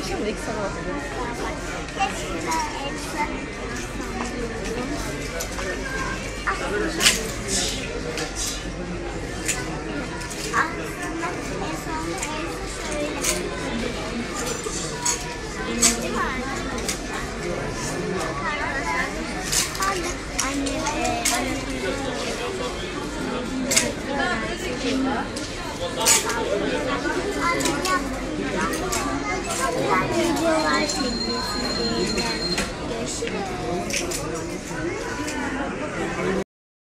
başlayalım da ilk sana bakalım. Teşekkürler Elsa. Aslında en sonunda Elsa şöyle. Değil mi arkadaşlar? Annem yaptı. Videolar çekiyorsun. Görüşürüz.